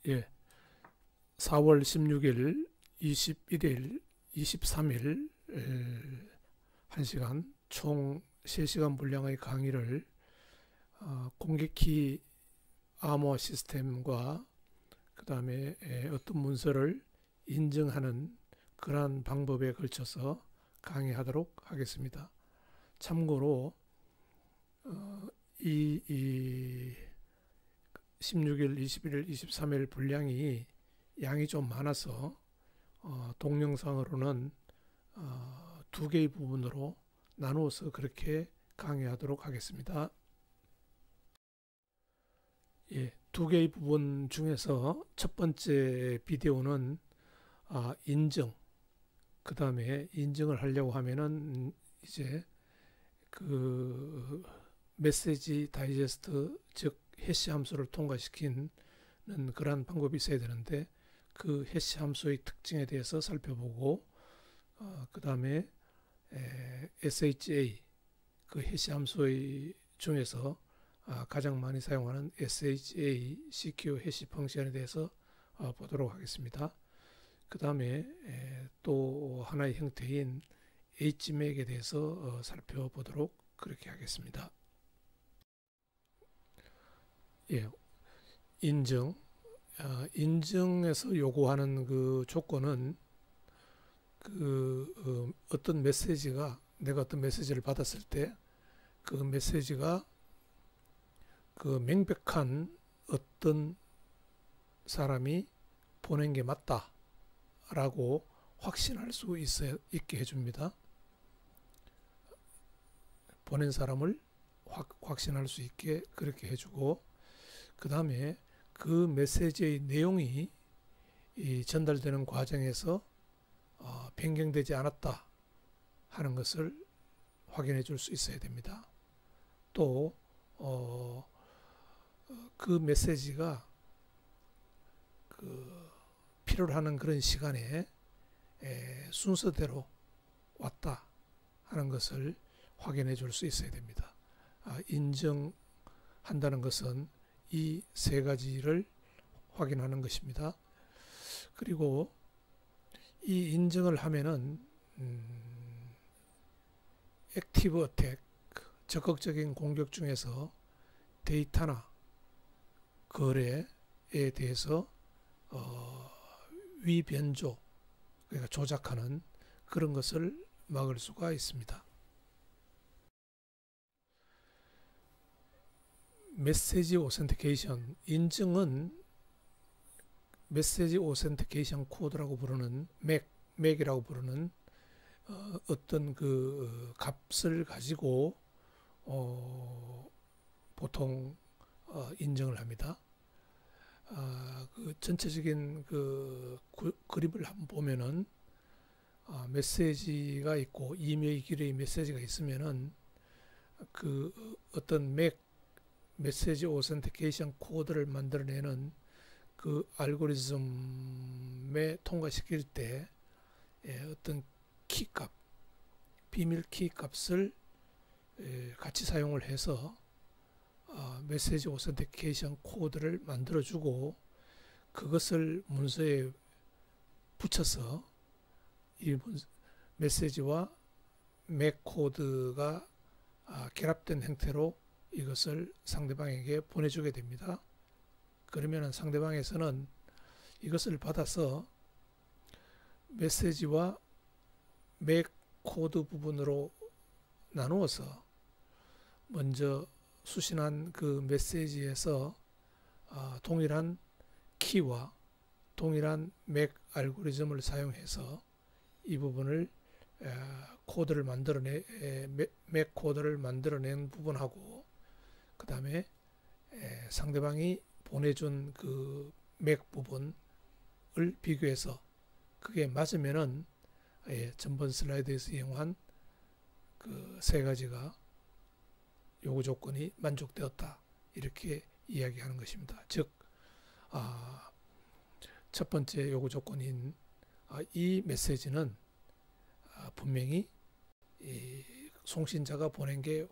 예, 4월 16일, 21일, 23일 1시간 총 3시간 분량의 강의를 공격키 암호 시스템과 그 다음에 어떤 문서를 인증하는 그러한 방법에 걸쳐서 강의하도록 하겠습니다. 참고로 이 16일, 21일, 23일 분량이 양이 좀 많아서 동영상으로는 2개의 부분으로 나누어서 그렇게 강의하도록 하겠습니다. 예, 2개의 부분 중에서 첫 번째 비디오는 인증, 그 다음에 인증을 하려고 하면은 이제 그 메시지 다이제스트, 즉 해시 함수를 통과시키는 그러한 방법이 있어야 되는데 그 해시 함수의 특징에 대해서 살펴보고 그 다음에 SHA, 그 해시 함수의 중에서 가장 많이 사용하는 SHA CQ 해시 펑션에 대해서 보도록 하겠습니다. 그 다음에 또 하나의 형태인 HMAC에 대해서 살펴보도록 그렇게 하겠습니다. 예, 인증. 인증에서 요구하는 그 조건은 어떤 메시지가, 내가 어떤 메시지를 받았을 때 그 메시지가 그 명백한 어떤 사람이 보낸 게 맞다라고 확신할 수 있게 해줍니다. 보낸 사람을 확신할 수 있게 그렇게 해주고, 그 다음에 그 메시지의 내용이 전달되는 과정에서 변경되지 않았다 하는 것을 확인해 줄 수 있어야 됩니다. 또 그 메시지가 필요로 하는 그런 시간에 순서대로 왔다 하는 것을 확인해 줄 수 있어야 됩니다. 인정한다는 것은 이 세 가지를 확인하는 것입니다. 그리고 이 인증을 하면은 액티브 어택, 적극적인 공격 중에서 데이터나 거래에 대해서 위변조, 그러니까 조작하는 그런 것을 막을 수가 있습니다. 메시지 오센티케이션, 인증은 메시지 오센티케이션 코드라고 부르는 맥이라고 부르는 어떤 그 값을 가지고 보통 인증을 합니다. 그 전체적인 그 그림을 한번 보면은 메시지가 있고 이메일 길의 메시지가 있으면은 그 어떤 메시지 오센티케이션 코드를 만들어내는 그 알고리즘에 통과시킬 때 어떤 키값, 비밀 키값을 같이 사용을 해서 메시지 오센티케이션 코드를 만들어주고 그것을 문서에 붙여서 이 메시지와 맥 코드가 결합된 형태로 이것을 상대방에게 보내주게 됩니다. 그러면 상대방에서는 이것을 받아서 메시지와 맥 코드 부분으로 나누어서 먼저 수신한 그 메시지에서 동일한 키와 동일한 맥 알고리즘을 사용해서 이 부분을 코드를 맥 코드를 만들어낸 부분하고 그 다음에 상대방이 보내준 그 맥 부분을 비교해서 그게 맞으면은 전번 슬라이드에서 이용한 그 세 가지가 요구 조건이 만족되었다 이렇게 이야기하는 것입니다. 즉, 첫 번째 요구 조건인 이 메시지는 분명히 이 송신자가 보낸 게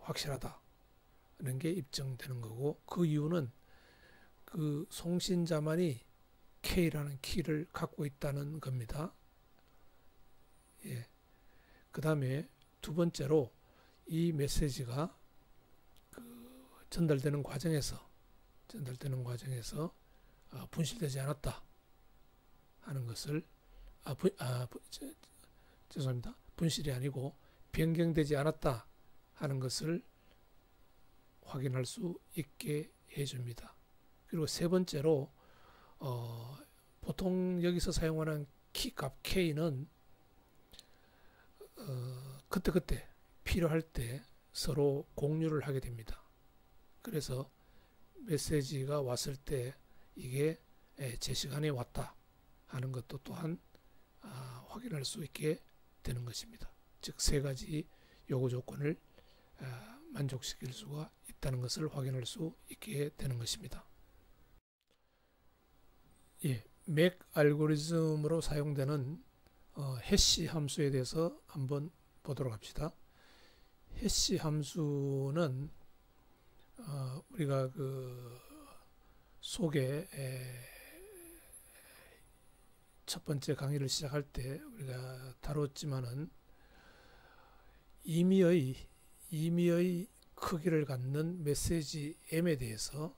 확실하다는 게 입증되는 거고, 그 이유는 그 송신자만이 K라는 키를 갖고 있다는 겁니다. 예. 그 다음에 두 번째로 이 메시지가 전달되는 과정에서 분실되지 않았다 하는 것을 죄송합니다. 분실이 아니고 변경되지 않았다 하는 것을 확인할 수 있게 해줍니다. 그리고 세 번째로 보통 여기서 사용하는 키값 K는 그때그때 필요할 때 서로 공유를 하게 됩니다. 그래서 메시지가 왔을 때 이게 제 시간에 왔다 하는 것도 또한 확인할 수 있게 되는 것입니다. 즉 세 가지 요구 조건을 만족시킬 수가 있다는 것을 확인할 수 있게 되는 것입니다. 예, 맥 알고리즘으로 사용되는 해시 함수에 대해서 한번 보도록 합시다. 해시 함수는 우리가 그 속에 첫 번째 강의를 시작할 때 우리가 다뤘지만은 임의의 크기를 갖는 메시지 M에 대해서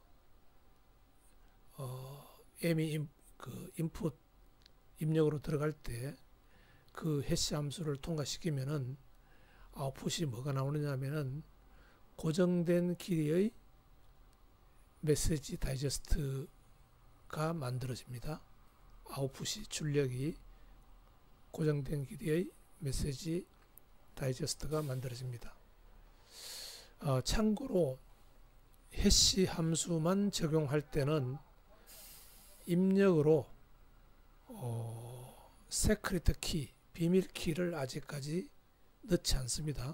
M이 인풋 입력으로 들어갈 때 그 해시 함수를 통과시키면은 아웃풋이 뭐가 나오느냐 하면은 고정된 길이의 메시지 다이제스트가 만들어집니다. 아웃풋이 출력이 고정된 길이의 메시지 다이제스트가 만들어집니다. 참고로 해시 함수만 적용할 때는 입력으로 세크리트 키, 비밀 키를 아직까지 넣지 않습니다.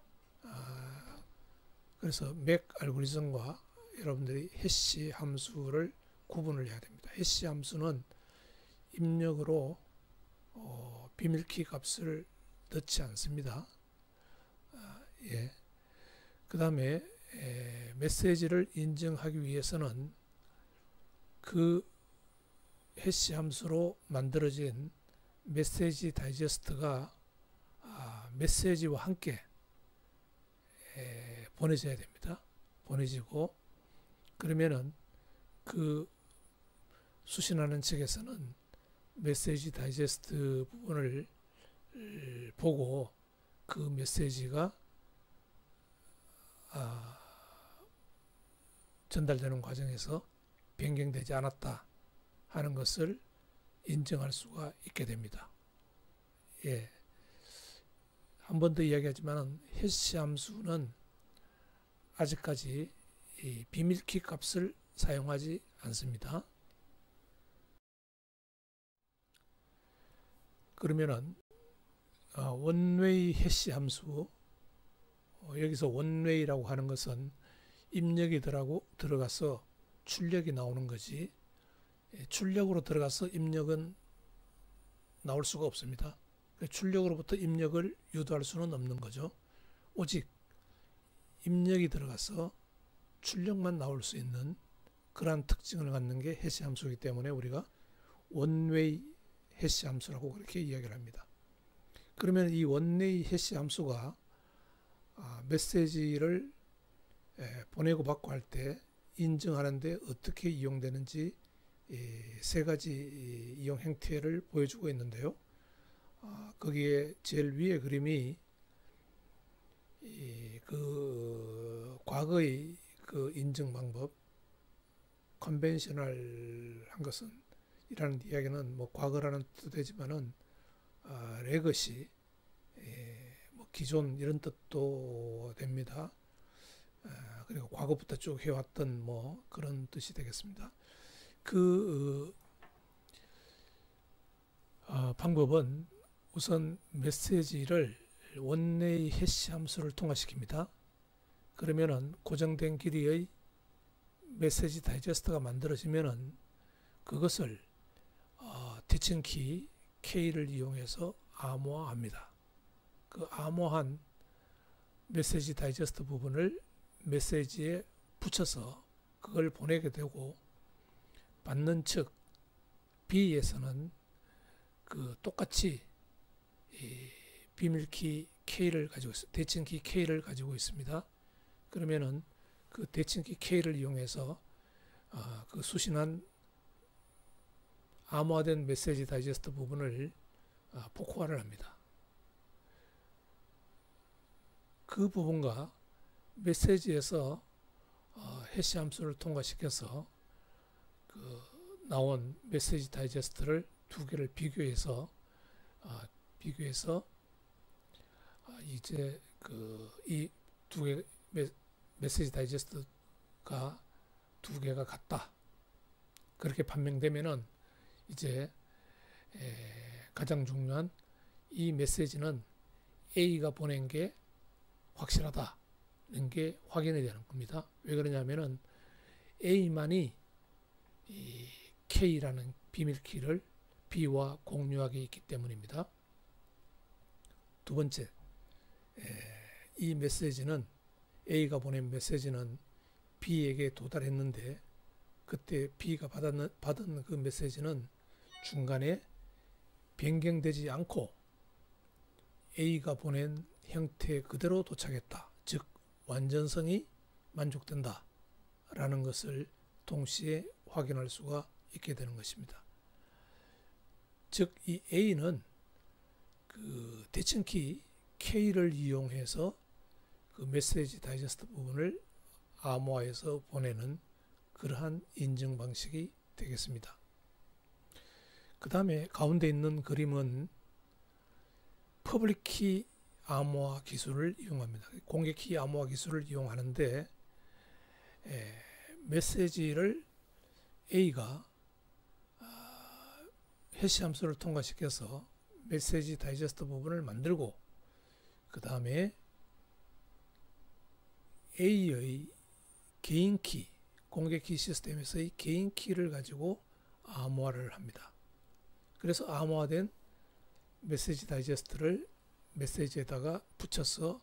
그래서 맥 알고리즘과 여러분들이 해시 함수를 구분을 해야 됩니다. 해시 함수는 입력으로 비밀키 값을 넣지 않습니다. 예. 그 다음에 메시지를 인증하기 위해서는 그 해시 함수로 만들어진 메시지 다이제스트가 메시지와 함께 보내져야 됩니다. 보내지고 그러면은 그 수신하는 측에서는 메시지 다이제스트 부분을 보고 그 메시지가 전달되는 과정에서 변경되지 않았다 하는 것을 인정할 수가 있게 됩니다. 예. 한 번 더 이야기하지만 해시 함수는 아직까지 이 비밀키 값을 사용하지 않습니다. 그러면은 원웨이 해시 함수, 여기서 원웨이라고 하는 것은 입력이 들어가서 출력이 나오는 거지, 출력으로 들어가서 입력은 나올 수가 없습니다. 출력으로부터 입력을 유도할 수는 없는 거죠. 오직 입력이 들어가서 출력만 나올 수 있는 그러한 특징을 갖는 게 해시 함수이기 때문에 우리가 원웨이 해시 함수라고 그렇게 이야기를 합니다. 그러면 이 원웨이 해시 함수가 메시지를 보내고 받고 할 때 인증하는데 어떻게 이용되는지 세 가지 이용 행태를 보여주고 있는데요. 거기에 제일 위에 그림이 그 과거의 그 인증 방법, 컨벤셔널한 것은 이라는 이야기는 뭐 과거라는 뜻도 되지만은 레거시, 뭐 기존 이런 뜻도 됩니다. 그리고 과거부터 쭉 해왔던 뭐 그런 뜻이 되겠습니다. 그 방법은 우선 메시지를 원웨이 해시 함수를 통과시킵니다. 그러면은 고정된 길이의 메시지 다이제스트가 만들어지면은 그것을 티칭키 K를 이용해서 암호화합니다. 그 암호한 메시지 다이제스트 부분을 메시지에 붙여서 그걸 보내게 되고 받는 측 B에서는 그 똑같이 이 비밀키 K를 가지고 있습니다. 대칭키 K를 가지고 있습니다. 그러면은 그 대칭키 K를 이용해서 그 수신한 암호화된 메시지 다이제스트 부분을 복호화를 합니다. 그 부분과 메시지에서 해시 함수를 통과시켜서 그 나온 메시지 다이제스트를 두 개를 비교해서 이제 그 이 두 개 메시지 다이제스트가 두 개가 같다. 그렇게 판명되면은 이제 가장 중요한 이 메시지는 A가 보낸 게 확실하다는 게 확인이 되는 겁니다. 왜 그러냐면은 A만이 이 K라는 비밀키를 B와 공유하게 있기 때문입니다. 두 번째, 이 메시지는 A가 보낸 메시지는 B에게 도달했는데 그때 B가 받은 그 메시지는 중간에 변경되지 않고 A가 보낸 형태 그대로 도착했다. 즉 완전성이 만족된다 라는 것을 동시에 확인할 수가 있게 되는 것입니다. 즉 이 A는 그 대칭키 K를 이용해서 그 메시지 다이제스트 부분을 암호화해서 보내는 그러한 인증 방식이 되겠습니다. 그 다음에 가운데 있는 그림은 퍼블릭 키 암호화 기술을 이용합니다. 공개 키 암호화 기술을 이용하는데 메시지를 A가 해시 함수를 통과시켜서 메시지 다이제스트 부분을 만들고 그 다음에 A의 개인 키, 공개 키 시스템에서의 개인 키를 가지고 암호화를 합니다. 그래서 암호화된 메시지 다이제스트를 메시지에다가 붙여서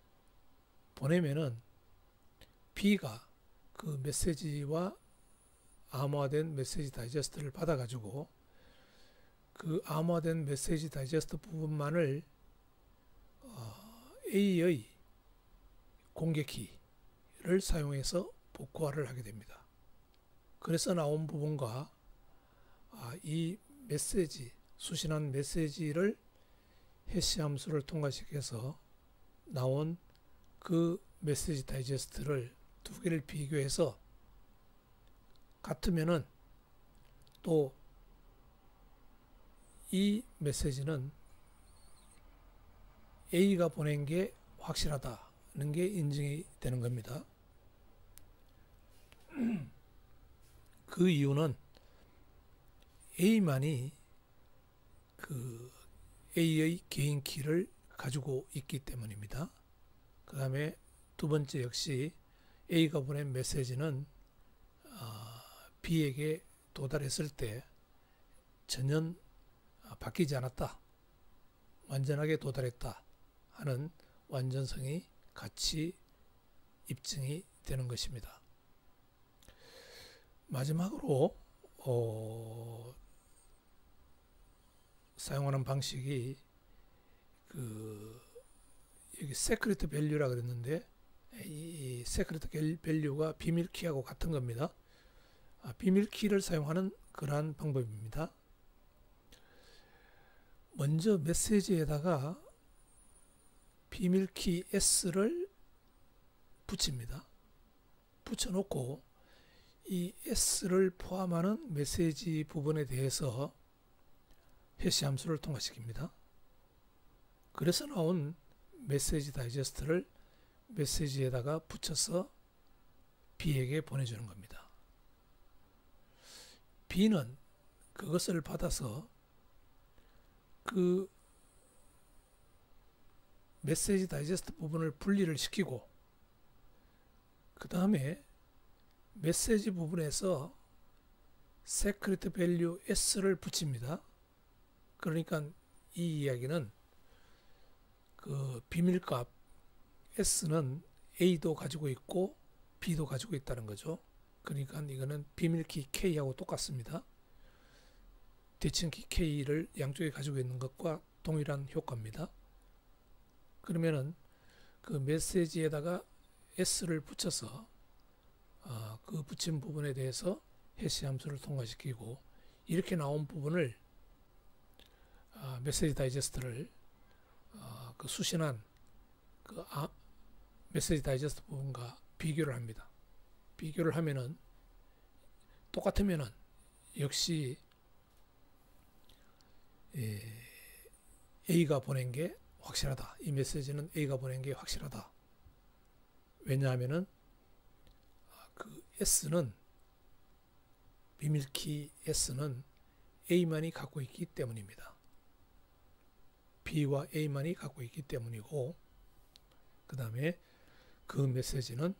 보내면은 B가 그 메시지와 암호화된 메시지 다이제스트를 받아가지고 그 암호화된 메시지 다이제스트 부분만을 A의 공개 키를 사용해서 복구화를 하게 됩니다. 그래서 나온 부분과 이 메시지, 수신한 메시지를 해시 함수를 통과시켜서 나온 그 메시지 다이제스트를 두 개를 비교해서 같으면은 또 이 메시지는 A가 보낸 게 확실하다는 게 인증이 되는 겁니다. 그 이유는 A만이 그 A의 개인 키를 가지고 있기 때문입니다. 그 다음에 두 번째 역시 A가 보낸 메시지는 B에게 도달했을 때 전혀 바뀌지 않았다. 완전하게 도달했다 하는 완전성이 같이 입증이 되는 것입니다. 마지막으로 사용하는 방식이 여기 세크리트 밸류라 그랬는데 이 세크리트 밸류가 비밀키하고 같은 겁니다. 비밀키를 사용하는 그러한 방법입니다. 먼저 메시지에다가 비밀키 S를 붙입니다. 붙여놓고 이 S를 포함하는 메시지 부분에 대해서 해시 함수를 통과시킵니다. 그래서 나온 메시지 다이제스트를 메시지에다가 붙여서 B에게 보내주는 겁니다. B는 그것을 받아서 그 메시지 다이제스트 부분을 분리를 시키고 그 다음에 메시지 부분에서 세크리트 밸류 S를 붙입니다. 그러니까 이 이야기는 그 비밀값 S는 A도 가지고 있고 B도 가지고 있다는 거죠. 그러니까 이거는 비밀키 K하고 똑같습니다. 대칭키 K를 양쪽에 가지고 있는 것과 동일한 효과입니다. 그러면은 그 메시지에다가 S를 붙여서 그 붙인 부분에 대해서 해시 함수를 통과시키고, 이렇게 나온 부분을 메시지 다이제스트를 그 수신한 그 메시지 다이제스트 부분과 비교를 합니다. 비교를 하면은 똑같으면은 역시 A가 보낸 게 확실하다. 이 메시지는 A가 보낸 게 확실하다. 왜냐하면은 그 S는, 비밀키 S는 A만이 갖고 있기 때문입니다. B와 A만이 갖고 있기 때문이고, 그 다음에 그 메시지는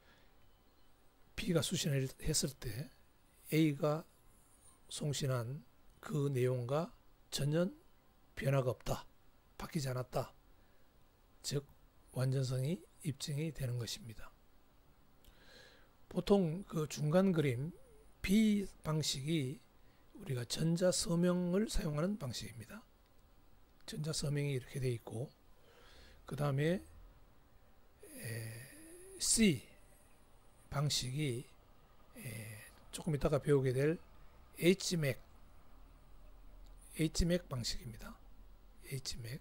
B가 수신했을 때 A가 송신한 그 내용과 전혀 변화가 없다. 바뀌지 않았다. 즉 완전성이 입증이 되는 것입니다. 보통 그 중간 그림 B 방식이 우리가 전자서명을 사용하는 방식입니다. 전자서명이 이렇게 되어 있고, 그 다음에 C 방식이 조금 이따가 배우게 될 HMAC 방식입니다. HMAC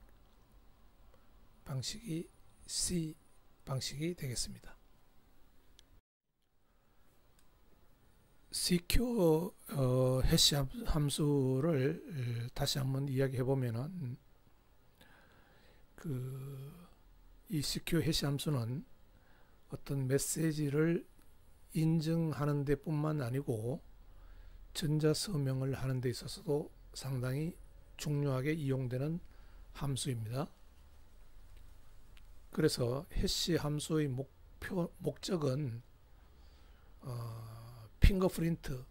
방식이 C 방식이 되겠습니다. CQ 해시 함수를 다시 한번 이야기해 보면은, 이 CQ 해시 함수는 어떤 메시지를 인증하는 데 뿐만 아니고 전자서명을 하는 데 있어서도 상당히 중요하게 이용되는 함수입니다. 그래서 해시 함수의 목적은 핑거프린트,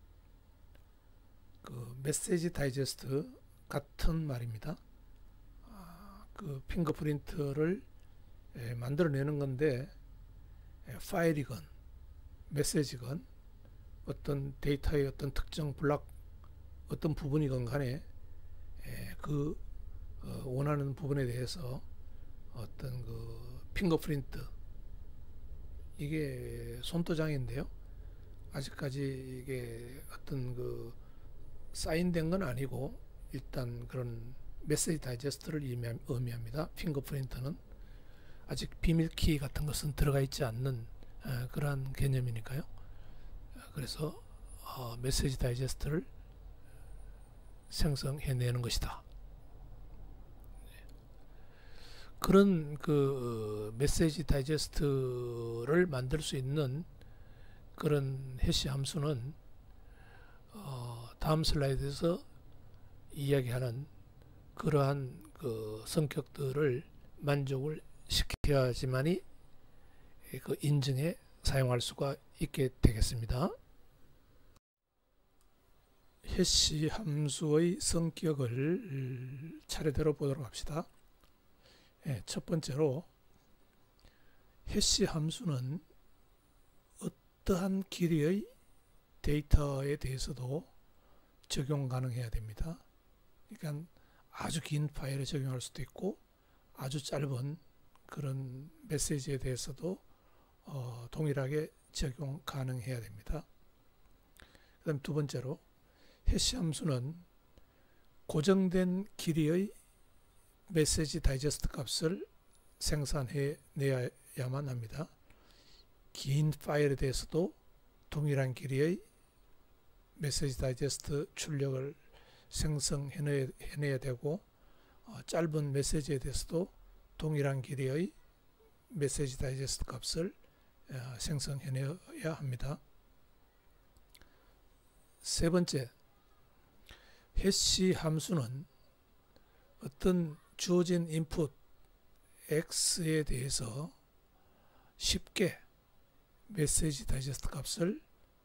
그 메시지 다이제스트 같은 말입니다. 그 핑거프린트를 만들어내는 건데, 파일이건 메시지건 어떤 데이터의 어떤 특정 블록 어떤 부분이건 간에 그 원하는 부분에 대해서 어떤 그 핑거프린트, 이게 손도장인데요. 아직까지 이게 어떤 그 사인된 건 아니고 일단 그런 메시지 다이제스트를 의미합니다. 핑거프린트는 아직 비밀키 같은 것은 들어가 있지 않는 그러한 개념이니까요. 그래서 메시지 다이제스트를 생성해내는 것이다. 그런 그 메시지 다이제스트를 만들 수 있는 그런 해시 함수는 다음 슬라이드에서 이야기하는 그러한 그 성격들을 만족을 시켜야지만이 그 인증에 사용할 수가 있게 되겠습니다. 해시 함수의 성격을 차례대로 보도록 합시다. 첫 번째로, 해시 함수는 어떠한 길이의 데이터에 대해서도 적용 가능해야 됩니다. 그러니까 아주 긴 파일에 적용할 수도 있고 아주 짧은 그런 메시지에 대해서도 동일하게 적용 가능해야 됩니다. 그 다음 두 번째로, 해시 함수는 고정된 길이의 메시지 다이제스트 값을 생산해 내야만 합니다. 긴 파일에 대해서도 동일한 길이의 메시지 다이제스트 출력을 생성해내야 되고, 짧은 메시지에 대해서도 동일한 길이의 메시지 다이제스트 값을 생성해내야 합니다. 세 번째, 해시 함수는 어떤 주어진 인풋 X에 대해서 쉽게 메시지 다이제스트 값을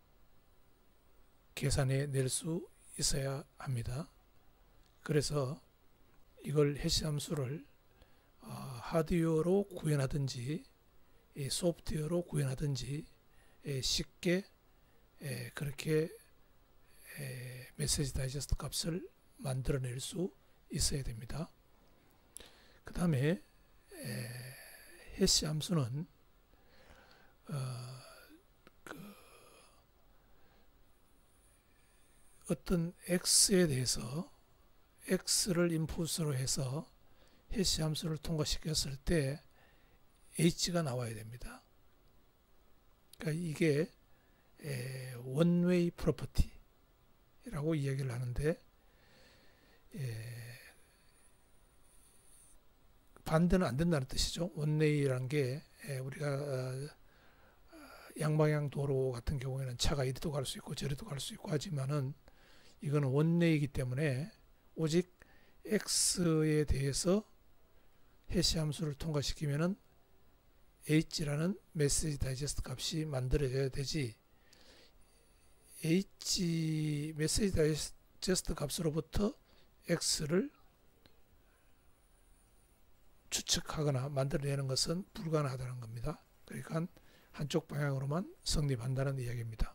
계산해 낼 수 있어야 합니다. 그래서 이걸 해시 함수를 하드웨어로 구현하든지 소프트웨어로 구현하든지 쉽게 그렇게 메시지 다이제스트 값을 만들어낼 수 있어야 됩니다. 그 다음에 해시 함수는 어떤 x에 대해서 x를 인풋으로 해서 해시 함수를 통과시켰을 때 h가 나와야 됩니다. 그러니까 이게 원웨이 프로퍼티라고 이야기를 하는데 반대는 안 된다는 뜻이죠. 원웨이라는 게 우리가 양방향 도로 같은 경우에는 차가 이리도 갈 수 있고 저리도 갈 수 있고 하지만은 이거는 원웨이이기 때문에 오직 x에 대해서 해시 함수를 통과시키면은 h라는 메시지 다이제스트 값이 만들어져야 되지, h 메시지 다이제스트 값으로부터 x를 추측하거나 만들어내는 것은 불가능하다는 겁니다. 그러니까 한쪽 방향으로만 성립한다는 이야기입니다.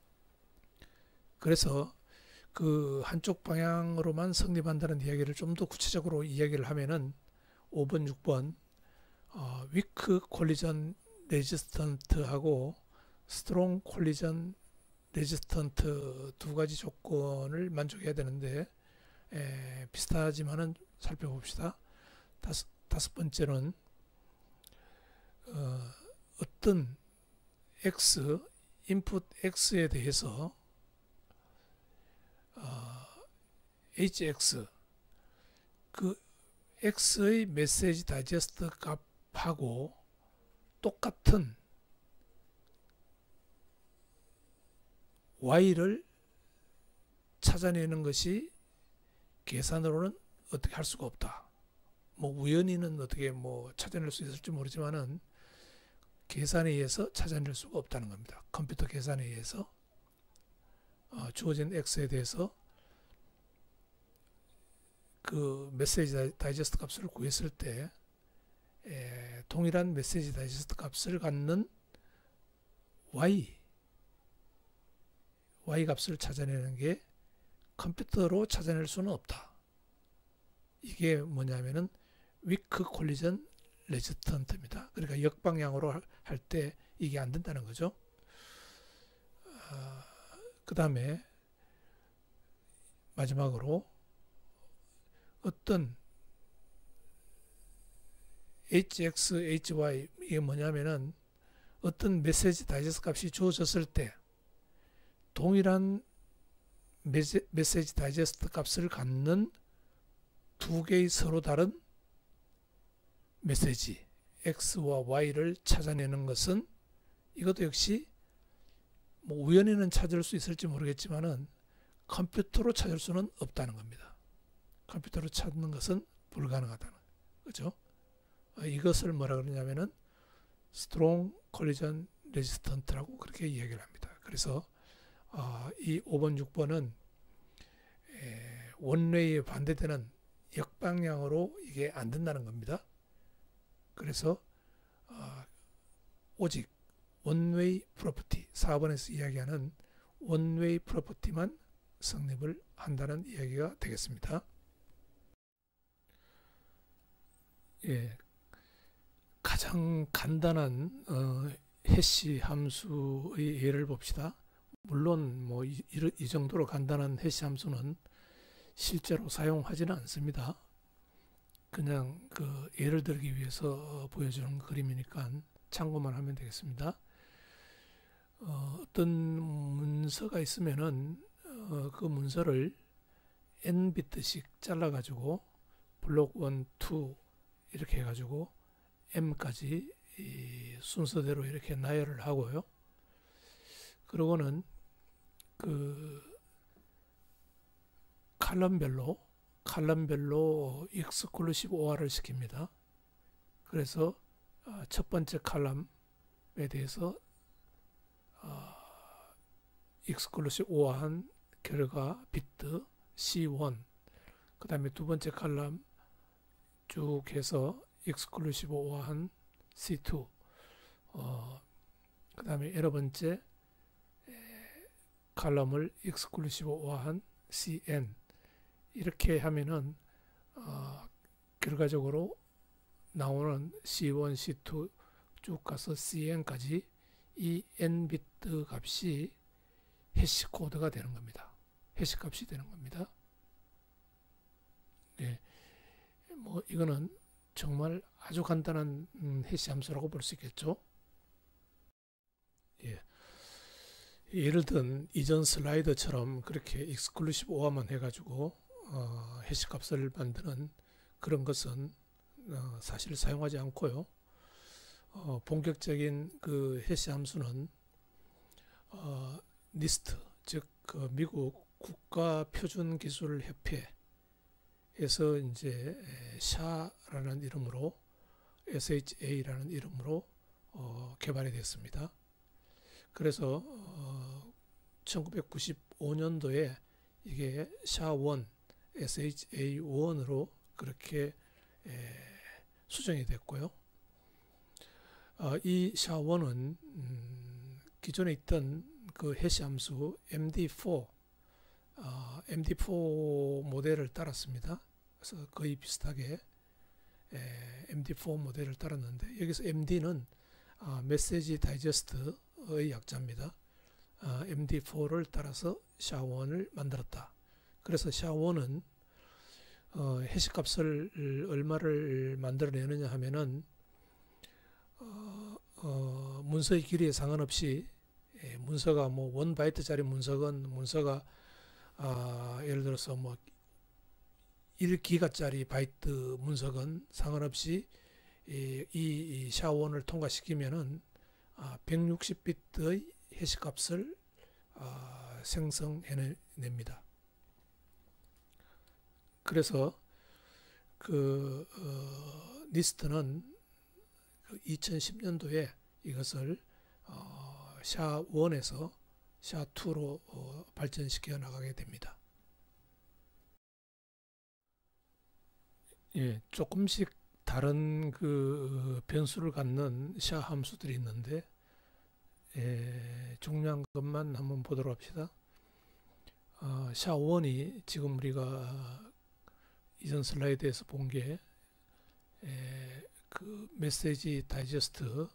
그래서 그 한쪽 방향으로만 성립한다는 이야기를 좀 더 구체적으로 이야기를 하면은 5번, 6번 weak collision resistant하고 strong collision resistant 두 가지 조건을 만족해야 되는데 비슷하지만은 살펴봅시다. 다섯 번째는 어떤 x, 인풋 x에 대해서 hx, 그 x의 메시지 다이제스트 값하고 똑같은 y를 찾아내는 것이 계산으로는 어떻게 할 수가 없다. 뭐 우연히는 어떻게 뭐 찾아낼 수 있을지 모르지만은 계산에 의해서 찾아낼 수가 없다는 겁니다. 컴퓨터 계산에 의해서 주어진 x에 대해서 그 메시지 다이제스트 값을 구했을 때 동일한 메시지 다이제스트 값을 갖는 y 값을 찾아내는 게 컴퓨터로 찾아낼 수는 없다. 이게 뭐냐면은 weak collision resistant입니다. 그러니까 역방향으로 할 때 이게 안 된다는 거죠. 그 다음에 마지막으로 어떤 hx, hy 이게 뭐냐면은 어떤 메시지 다이제스트 값이 주어졌을 때 동일한 메시지 다이제스트 값을 갖는 두 개의 서로 다른 메시지 x와 y를 찾아내는 것은 이것도 역시 뭐 우연히는 찾을 수 있을지 모르겠지만은 컴퓨터로 찾을 수는 없다는 겁니다. 컴퓨터로 찾는 것은 불가능하다는 거죠. 이것을 뭐라 그러냐면은 strong collision resistant라고 그렇게 이야기를 합니다. 그래서 이 5번, 6번은 원웨이에 반대되는 역방향으로 이게 안 된다는 겁니다. 그래서 오직 원웨이 프로퍼티, 4번에서 이야기하는 원웨이 프로퍼티만 성립을 한다는 이야기가 되겠습니다. 가장 간단한 해시 함수의 예를 봅시다. 물론 뭐 이 정도로 간단한 해시 함수는 실제로 사용하지는 않습니다. 그냥 그 예를 들기 위해서 보여주는 그림이니까 참고만 하면 되겠습니다. 어떤 문서가 있으면은 그 문서를 n 비트씩 잘라 가지고 블록 1, 2 이렇게 해 가지고 m까지 이 순서대로 이렇게 나열을 하고요. 그러고는 그 칼럼별로 익스클루시브 OR을 시킵니다. 그래서 첫 번째 칼럼에 대해서 익스클루시브 OR한 결과 비트 C1, 그 다음에 두 번째 칼럼 쭉 해서 익스클루시브 OR한 C2, 그 다음에 여러 번째 칼럼을 익스클루시브 OR한 cn 이렇게 하면은 결과적으로 나오는 c1, c2 쭉 가서 cn까지 이 n비트 값이 해시 코드가 되는 겁니다. 해시 값이 되는 겁니다. 네, 뭐 이거는 정말 아주 간단한 해시 함수라고 볼 수 있겠죠. 예. 예를 든 이전 슬라이드처럼 그렇게 익스클루시브 오어만 해가지고 해시 값을 만드는 그런 것은 사실 사용하지 않고요. 본격적인 그 해시 함수는 니스트, 즉 그 미국 국가표준기술협회에서 이제 샤라는 이름으로 SHA라는 이름으로 개발이 됐습니다. 그래서 1995년도에 이게 샤1, SHA1으로 그렇게 수정이 됐고요. 이 샤1은 기존에 있던 그 해시 함수 MD4 모델을 따랐습니다. 그래서 거의 비슷하게 MD4 모델을 따랐는데 여기서 MD는 메시지 다이제스트의 약자입니다. MD4를 따라서 샤1을 만들었다. 그래서 샤1은 해시 값을 얼마를 만들어내느냐 하면은 문서의 길이에 상관없이 문서가 뭐 1바이트짜리 문서가 예를 들어서 뭐 1기가짜리 바이트 문서건 상관없이 이 샤1을 통과시키면은 160비트의 해시 값을 생성해냅니다. 그래서 그 니스트는 2010년도에 이것을 샤1에서 샤2로 발전시켜 나가게 됩니다. 예, 조금씩 다른 그 변수를 갖는 샤 함수들이 있는데 중요한 것만 한번 보도록 합시다. 샤1이 지금 우리가 이전 슬라이드에서 본 게 그 메시지 다이제스트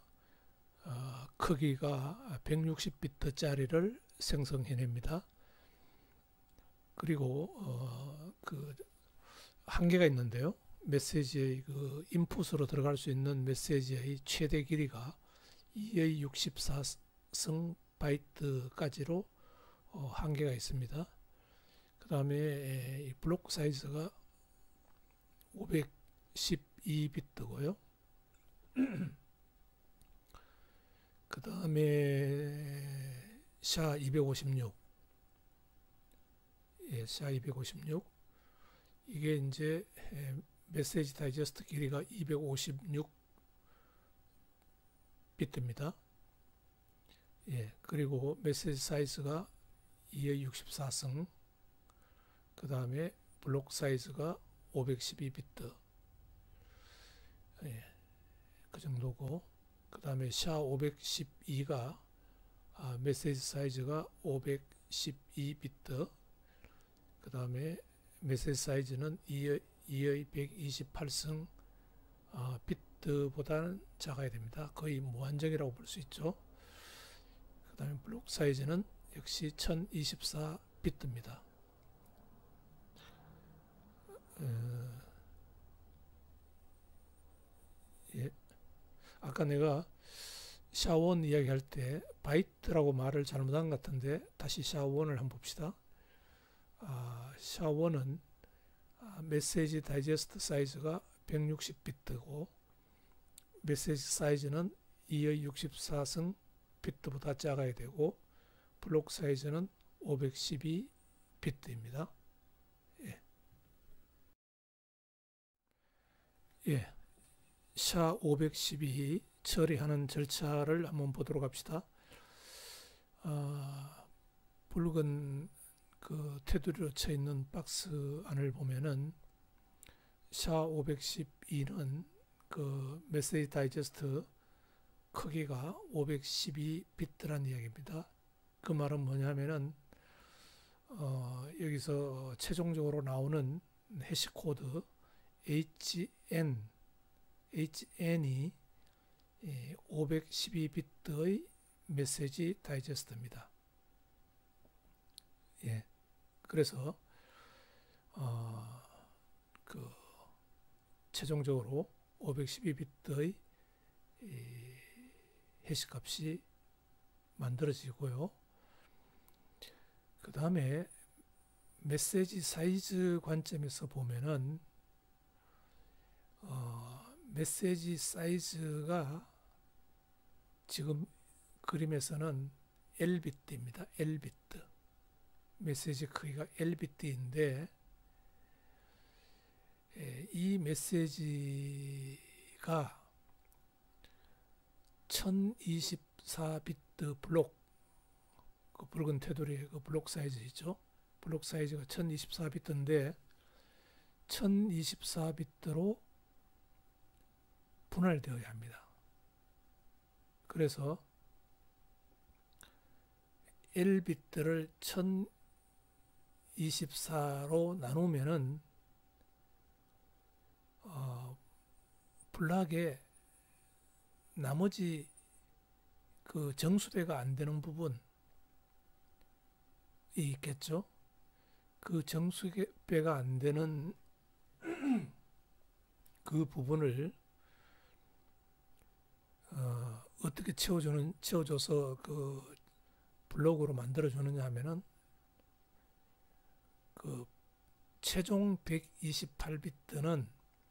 크기가 160비트짜리를 생성해냅니다. 그리고 그 한계가 있는데요. 메시지의 그 인풋으로 들어갈 수 있는 메시지의 최대 길이가 2의 64성 바이트까지로 한계가 있습니다. 그 다음에 이 블록 사이즈가 512비트고요. 그 다음에 샤256 샤256 이게 이제 메시지 다이제스트 길이가 256비트입니다. 그리고 메시지 사이즈가 2의 64성 그 다음에 블록 사이즈가 512비트 그 정도고 그 다음에 샤512가 메시지 사이즈가 512비트 그 다음에 메시지 사이즈는 2의 128성 비트보다는 작아야 됩니다. 거의 무한정이라고 볼 수 있죠. 그 다음에 블록 사이즈는 역시 1024비트입니다. 아까 내가 샤1 이야기할 때 바이트라고 말을 잘못한 것 같은데 다시 샤1을 한번 봅시다. 샤1은 메시지 다이제스트 사이즈가 160비트고 메시지 사이즈는 2의 64성 비트보다 작아야 되고 블록 사이즈는 512비트입니다. 샤512 처리하는 절차를 한번 보도록 합시다. 붉은 그 테두리로 쳐 있는 박스 안을 보면은 샤512는 그 메시지 다이제스트 크기가 512비트란 이야기입니다. 그 말은 뭐냐면은 여기서 최종적으로 나오는 해시 코드 HN이 512비트의 메시지 다이제스트입니다. 예. 그래서 그 최종적으로 512비트의 해시 값이 만들어지고요. 그 다음에 메시지 사이즈 관점에서 보면은 메시지 사이즈가 지금 그림에서는 L비트입니다. L비트. 메시지 크기가 L비트인데 이 메시지가 1024비트 블록, 그 붉은 테두리의 그 블록 사이즈 있죠? 블록 사이즈가 1024비트인데 1024비트로 분할되어야 합니다. 그래서 L비트를 1024로 나누면은 블락에 나머지 그 정수배가 안 되는 부분이 있겠죠. 그 정수배가 안 되는 그 부분을 어떻게 채워줘서 그 블록으로 만들어주느냐 하면은 그 최종 128비트는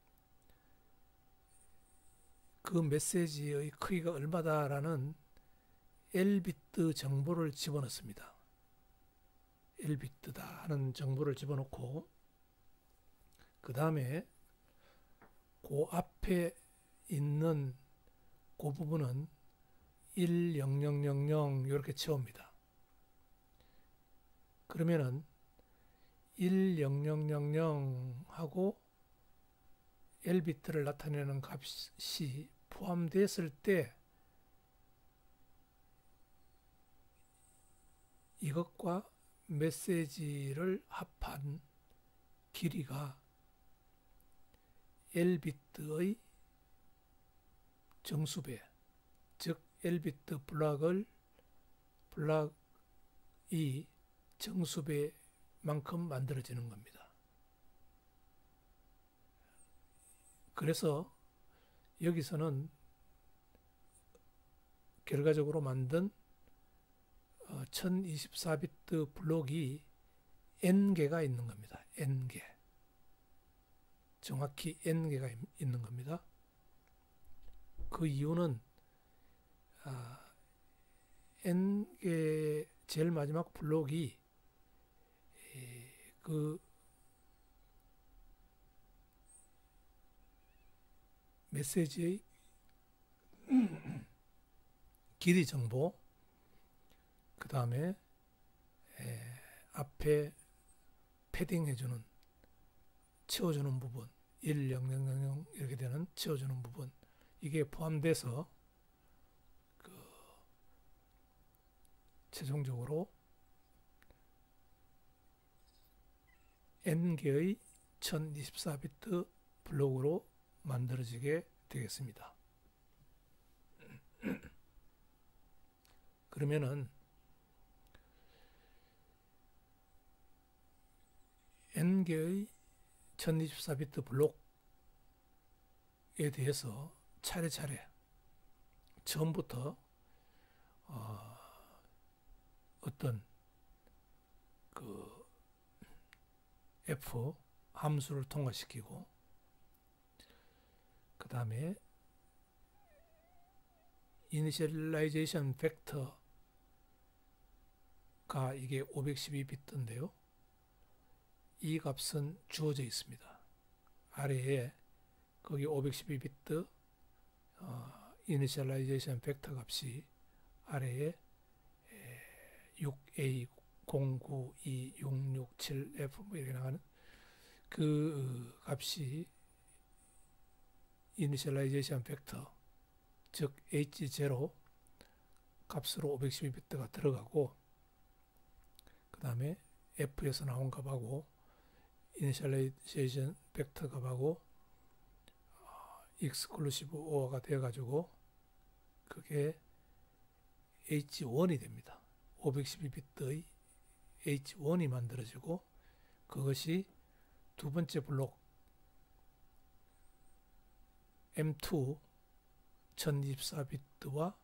그 메시지의 크기가 얼마다라는 L비트 정보를 집어넣습니다. L비트다 하는 정보를 집어넣고 그 다음에 그 앞에 있는 그 부분은 10000 이렇게 채웁니다. 그러면은 10000하고 L비트를 나타내는 값이 포함됐을 때 이것과 메시지를 합한 길이가 L비트의 정수배, 즉 L비트 블락이 정수배만큼 만들어지는 겁니다. 그래서 여기서는 결과적으로 만든 1024비트 블록이 N개가 있는 겁니다. N개. 정확히 N개가 있는 겁니다. 그 이유는 N개 제일 마지막 블록이 그 메시지의 길이 정보, 그 다음에 앞에 패딩해주는, 채워주는 부분, 10000 이렇게 되는 채워주는 부분, 이게 포함돼서 그 최종적으로 N개의 1024비트 블록으로 만들어지게 되겠습니다. 그러면은 N개의 1024비트 블록에 대해서 차례차례 처음부터 어떤 그 F 함수를 통과시키고 그 다음에 이니셜라이제이션 벡터가 이게 512비트인데요. 이 값은 주어져 있습니다. 아래에 거기 512비트 이니셜라이제이션 벡터 값이 아래에 6A092667F 뭐 이렇게 나가는 그 값이 이니셜라이제이션 벡터, 즉 H0 값으로 512비트가 들어가고 그 다음에 F에서 나온 값하고 이니셜라이제이션 벡터 값하고 익스클루시브 OR가 되어가지고 그게 H1이 됩니다. 512비트의 H1이 만들어지고 그것이 두 번째 블록 M2 1024비트와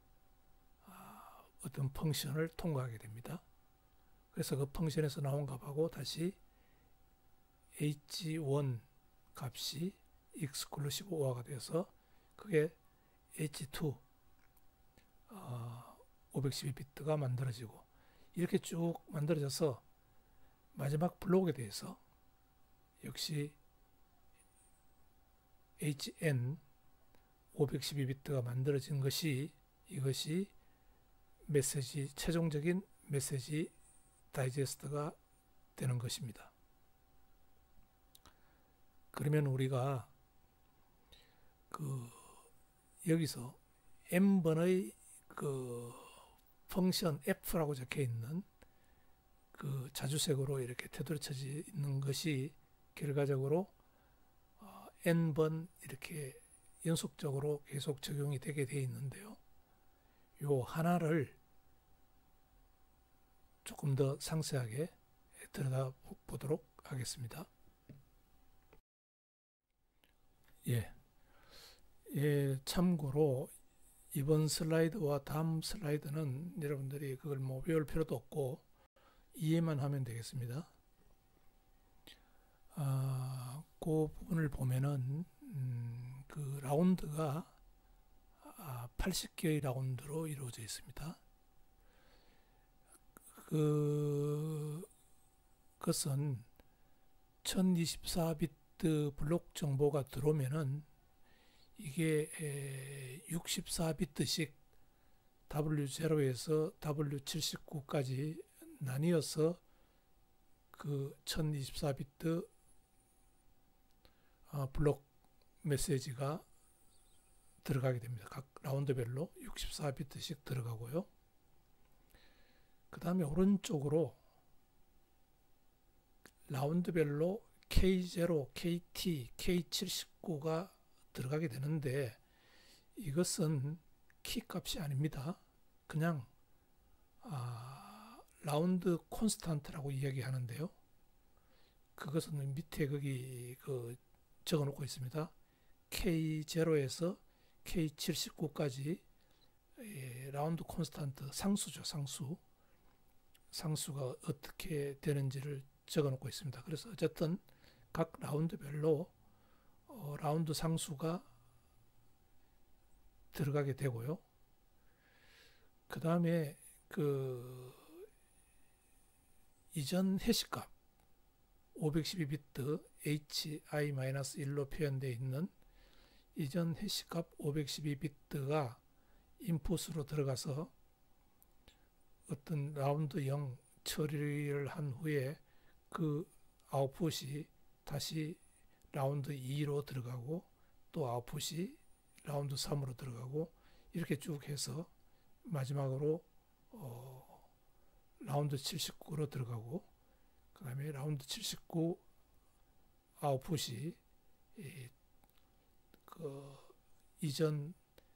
어떤 펑션을 통과하게 됩니다. 그래서 그 펑션에서 나온 값하고 다시 H1 값이 익스클루시브 OR가 돼서 그게 H2 512비트가 만들어지고 이렇게 쭉 만들어져서 마지막 블록에 대해서 역시 HN 512비트가 만들어진 것이 이것이 메시지 최종적인 메시지 다이제스트가 되는 것입니다. 그러면 우리가 여기서 n번의 펑션 f라고 적혀 있는 자주색으로 이렇게 테두리쳐져 있는 것이 결과적으로 n번 이렇게 연속적으로 계속 적용이 되게 되어 있는데요. 요 하나를 조금 더 상세하게 들여다보도록 하겠습니다. 참고로 이번 슬라이드와 다음 슬라이드는 여러분들이 그걸 외울 필요도 없고 이해만 하면 되겠습니다. 그 부분을 보면은 그 라운드가 80개의 라운드로 이루어져 있습니다. 그것은 1024비트 블록 정보가 들어오면은 이게 64비트씩 W0에서 W79까지 나뉘어서 그 1024비트 블록 메시지가 들어가게 됩니다. 각 라운드별로 64비트씩 들어가고요. 그 다음에 오른쪽으로 라운드별로 K0, KT, K79가 들어가게 되는데 이것은 키 값이 아닙니다. 그냥 라운드 콘스탄트라고 이야기하는데요. 그것은 밑에 거기 적어 놓고 있습니다. K0에서 K79까지 라운드 콘스탄트 상수죠. 상수가 어떻게 되는지를 적어 놓고 있습니다. 그래서 어쨌든 각 라운드별로 라운드 상수가 들어가게 되고요. 그 다음에 이전 해시값 512비트 HI-1로 표현되어 있는 이전 해시값 512비트가 인풋으로 들어가서 어떤 라운드 0 처리를 한 후에 그 아웃풋이 다시 라운드 2로 들어가고 또 아웃풋이 라운드 3으로 들어가고 이렇게 쭉 해서 마지막으로 라운드 79로 들어가고 그 다음에 라운드 79 아웃풋이 이전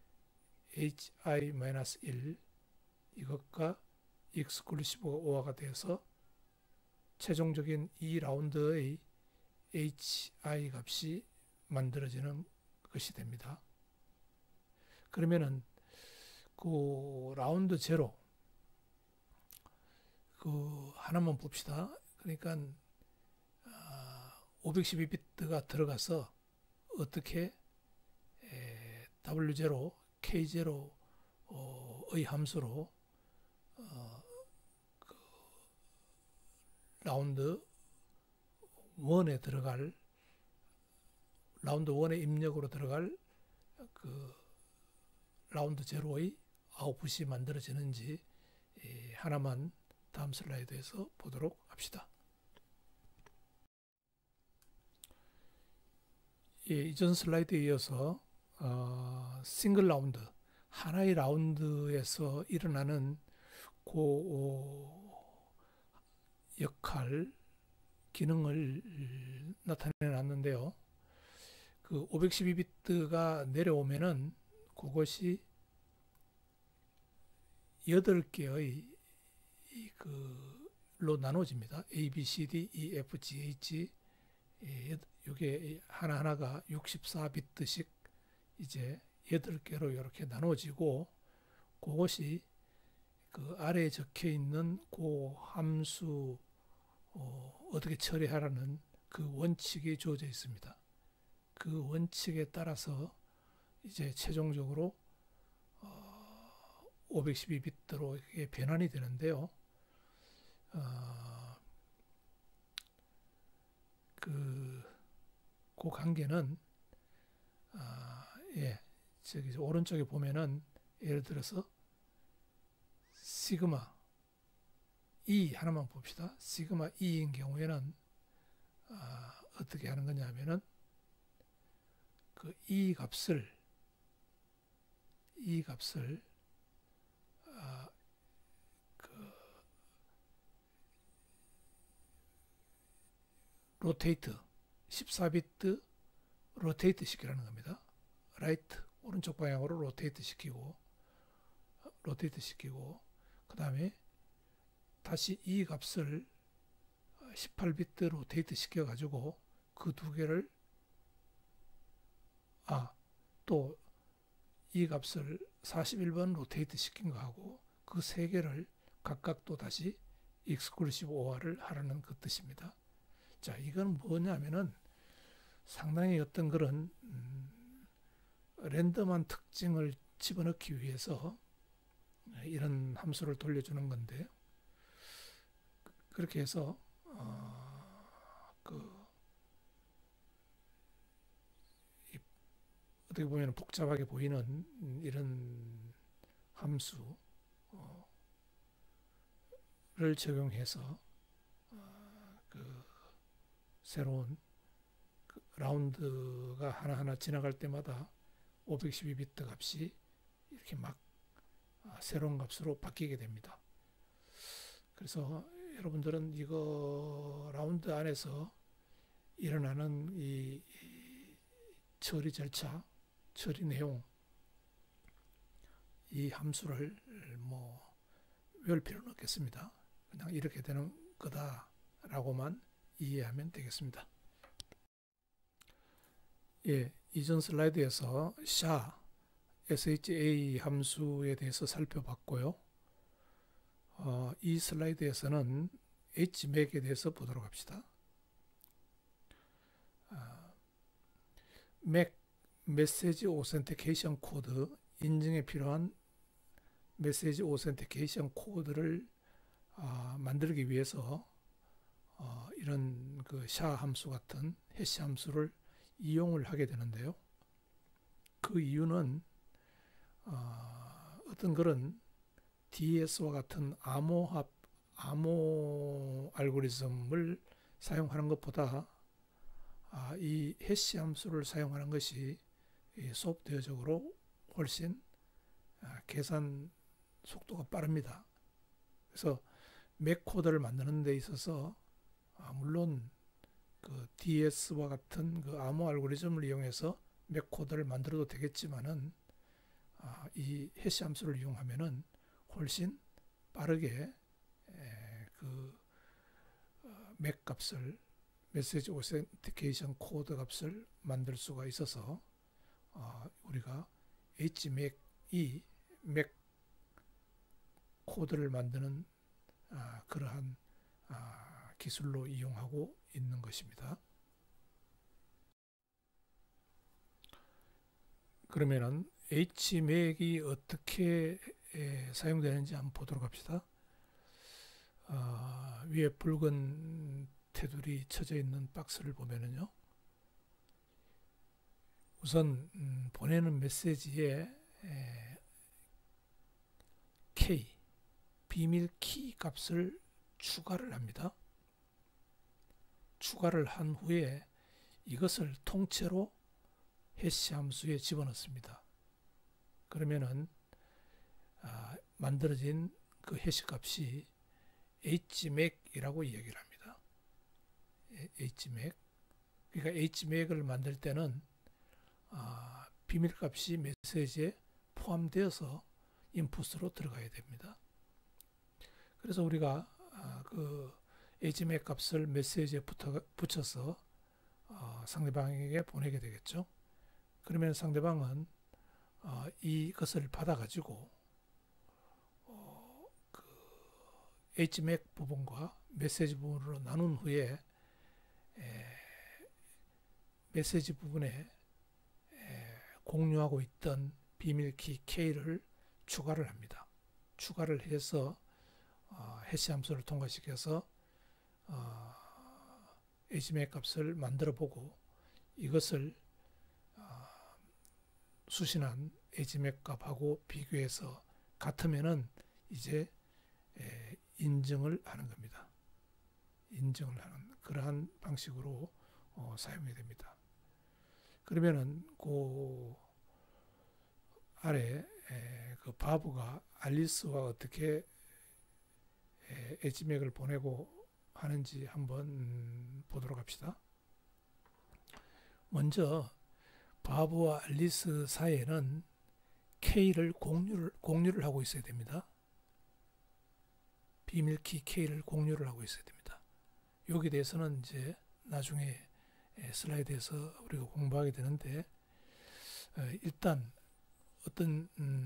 HI-1 이것과 익스클루시브 OR가 돼서 최종적인 이 라운드의 HI 값이 만들어지는 것이 됩니다. 그러면은 라운드 제로 하나만 봅시다. 그러니까 512비트가 들어가서 어떻게 W0, K0의 함수로 라운드 1에 들어갈 라운드 1의 입력으로 들어갈 라운드 제로의 아웃풋이 만들어지는지 하나만 다음 슬라이드에서 보도록 합시다. 이전 슬라이드에 이어서 싱글 라운드 하나의 라운드에서 일어나는 역할, 기능을 나타내 놨는데요. 그 512비트가 내려오면은 그것이 8개의 로 나눠집니다. A, B, C, D, E, F, G, H. 이게 하나하나가 64비트씩 이제 8개로 이렇게 나눠지고, 그것이 그 아래에 적혀 있는 그 함수 어떻게 처리하라는 그 원칙이 주어져 있습니다. 그 원칙에 따라서 이제 최종적으로 512비트로 이게 변환이 되는데요. 그 관계는 저기 오른쪽에 보면은 예를 들어서 시그마 E 하나만 봅시다. 시그마 E인 경우에는 어떻게 하는 거냐 하면은 그 E 값을 로테이트 14비트 로테이트 시키라는 겁니다. 라이트 오른쪽 방향으로 로테이트 시키고 그 다음에 다시 이 값을 18비트 로테이트 시켜 가지고 그 두 개를 또 이 값을 41번 로테이트 시킨 거하고 그 세 개를 각각 또 다시 익스클루시브 OR을 하라는 그 뜻입니다. 자, 이건 뭐냐면은 상당히 어떤 그런 랜덤한 특징을 집어넣기 위해서 이런 함수를 돌려주는 건데, 그렇게 해서 어떻게 보면 복잡하게 보이는 이런 함수를 적용해서 그 새로운 라운드가 하나하나 지나갈 때마다 512비트 값이 이렇게 막 새로운 값으로 바뀌게 됩니다. 그래서 여러분들은 이거 라운드 안에서 일어나는 이 처리 절차, 처리 내용, 이 함수를 뭐 외울 필요는 없겠습니다. 그냥 이렇게 되는 거다라고만 이해하면 되겠습니다. 이전 슬라이드에서 SHA 함수에 대해서 살펴봤고요. 이 슬라이드에서는 HMAC에 대해서 보도록 합시다. MAC, 메시지 오센티케이션 코드, 인증에 필요한 메시지 오센티케이션 코드를 만들기 위해서 이런 그 SHA 함수 같은 해시 함수를 이용을 하게 되는데요. 그 이유는 어떤 그런 DS와 같은 암호 알고리즘을 사용하는 것보다 이 해시 함수를 사용하는 것이 소프트웨어적으로 훨씬 계산 속도가 빠릅니다. 그래서 맥 코드를 만드는 데 있어서 물론 그 DS와 같은 그 암호 알고리즘을 이용해서 맥 코드를 만들어도 되겠지만은 이 해시 함수를 이용하면은 훨씬 빠르게 그 맥 값을 메시지 오센티케이션 코드 값을 만들 수가 있어서 우리가 HMAC이 맥 코드를 만드는 그러한 기술로 이용하고 있는 것입니다. 그러면은 HMAC이 어떻게 사용되는지 한번 보도록 합시다. 위에 붉은 테두리 쳐져 있는 박스를 보면은요, 우선 보내는 메시지에 K, 비밀 키 값을 추가를 합니다. 추가를 한 후에 이것을 통째로 해시 함수에 집어넣습니다. 그러면은 만들어진 그 해시 값이 HMAC이라고 이야기를 합니다. HMAC. 그러니까 HMAC을 만들 때는 비밀값이 메시지에 포함되어서 인풋으로 들어가야 됩니다. 그래서 우리가 그 HMAC 값을 메시지에 붙여서 상대방에게 보내게 되겠죠. 그러면 상대방은 이것을 받아가지고 그 HMAC 부분과 메시지 부분으로 나눈 후에 메시지 부분에 공유하고 있던 비밀키 K를 추가를 합니다. 추가를 해서 해시 함수를 통과시켜서 HMAC 값을 만들어 보고 이것을 수신한 HMAC 값하고 비교해서 같으면은 이제 인증을 하는 겁니다. 인증을 하는 그러한 방식으로 사용이 됩니다. 그러면은 그 아래 그 바브가 알리스와 어떻게 HMAC을 보내고 하는지 한번 보도록 합시다. 먼저 바브와 알리스 사이에는 K를 공유를 하고 있어야 됩니다. 비밀키 K를 공유를 하고 있어야 됩니다. 여기에 대해서는 이제 나중에 슬라이드에서 우리가 공부하게 되는데 일단 어떤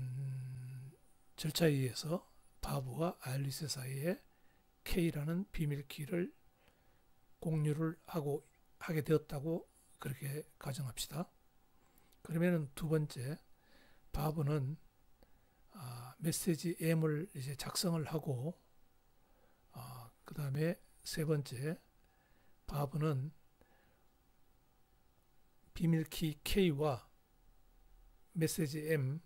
절차에 의해서 바브와 알리스 사이에 K라는 비밀키를 공유를 하게 되었다고 그렇게 가정합시다. 그러면은 두 번째, 바브는 메시지 M을 이제 작성을 하고 그 다음에 세 번째, 바브는 비밀키 K와 메시지 M을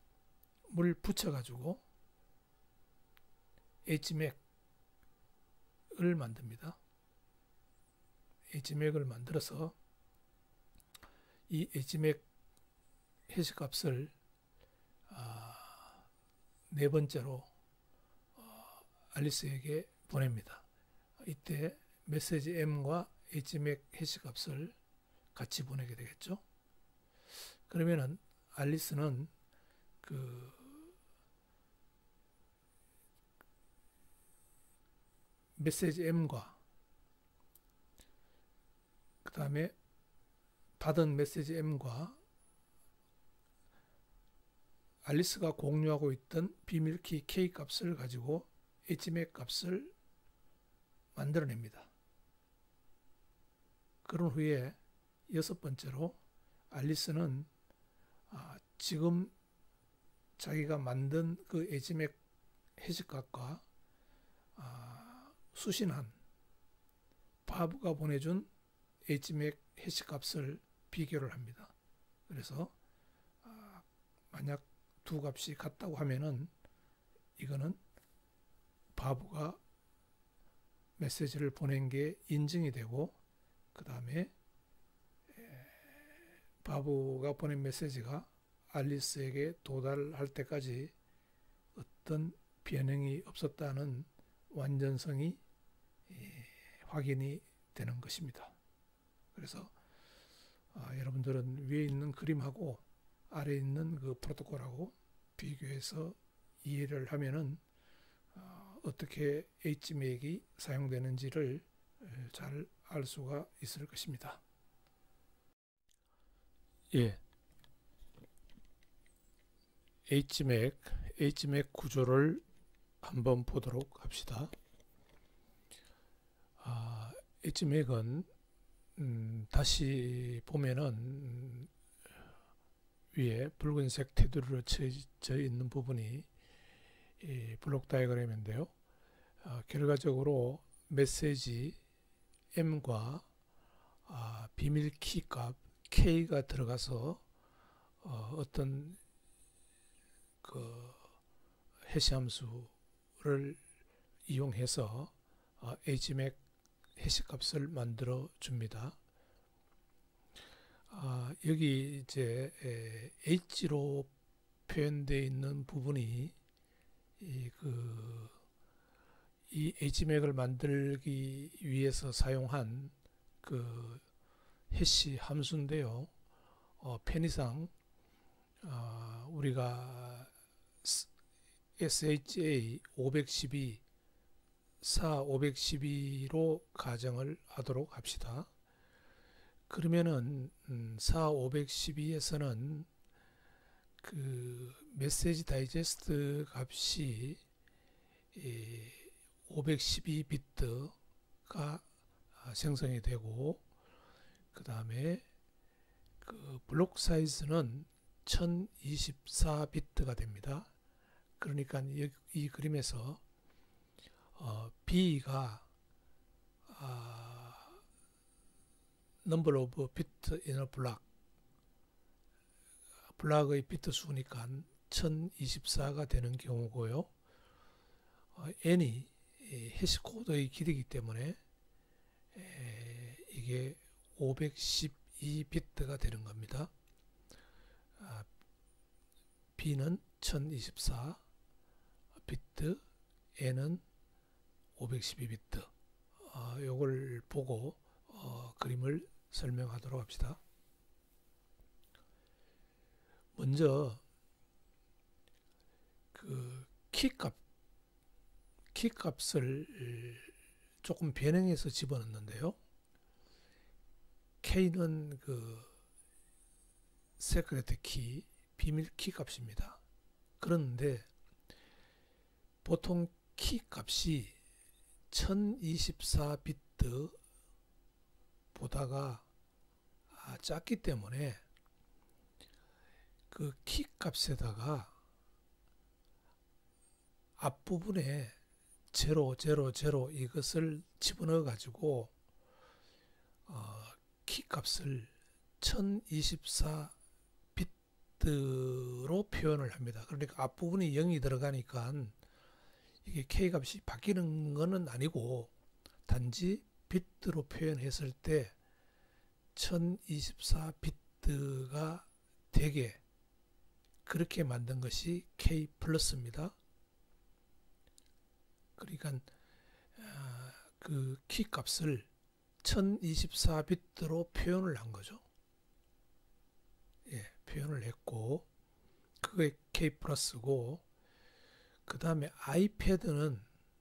붙여가지고 HMAC을 만듭니다. HMAC을 만들어서 이 HMAC 해시 값을 네 번째로 알리스에게 보냅니다. 이때 메시지 M과 HMAC 해시 값을 같이 보내게 되겠죠. 그러면은 알리스는 그 메시지 M과 그 다음에 받은 메시지 M과 알리스가 공유하고 있던 비밀키 K 값을 가지고 HMAC 값을 만들어냅니다. 그런 후에 여섯 번째로 알리스는 지금 자기가 만든 그 HMAC 해시값과 수신한 바브가 보내준 HMAC 해시값을 비교를 합니다. 그래서 만약 두 값이 같다고 하면은 이거는 바브가 메시지를 보낸 게 인증이 되고 그 다음에 바브가 보낸 메시지가 알리스에게 도달할 때까지 어떤 변형이 없었다는 완전성이 확인이 되는 것입니다. 그래서 여러분들은 위에 있는 그림하고 아래에 있는 그 프로토콜하고 비교해서 이해를 하면은 어떻게 HMAC이 사용되는지를 잘 알 수가 있을 것입니다. 예. HMAC 구조를 한번 보도록 합시다. HMAC은 다시 보면은 위에 붉은색 테두리로 쳐져 있는 부분이 이 블록 다이어그램인데요. 결과적으로 메시지 M과 비밀 키 값 K가 들어가서 어떤 그 해시 함수를 이용해서 HMAC 해시 값을 만들어 줍니다. 여기 이제 H로 표현되어 있는 부분이 이 HMAC을 만들기 위해서 사용한 그 해시 함수인데요. 편의상 우리가 SHA 512, 512로 가정을 하도록 합시다. 그러면은 512에서는 그 메시지 다이제스트 값이 512비트가 생성이 되고, 그 다음에 그 블록 사이즈는 1024비트가 됩니다. 그러니까 이 그림에서 B가 number of bit in a block, 블락의 비트 수니까 1024가 되는 경우고요. n이 해시코드의 길이이기 때문에 이게 512비트가 되는 겁니다. B는 1024비트, N은 512비트. 요걸 보고 그림을 설명하도록 합시다. 먼저 그 키값을 조금 변형해서 집어넣는데요. K는 그 세크레트 키, 비밀 키 값입니다. 그런데 보통 키 값이 1024비트 보다가 작기 때문에 그 키 값에다가 앞부분에 000 이것을 집어넣어 가지고 키 값을 1024비트로 표현을 합니다. 그러니까 앞부분이 0이 들어가니까 이게 K 값이 바뀌는 것은 아니고 단지 비트로 표현했을 때 1024비트가 되게 그렇게 만든 것이 K 플러스입니다. 그러니까 그 키 값을 1024비트로 표현을 한 거죠. 예, 표현을 했고 그게 K 플러스고, 그 다음에 아이패드는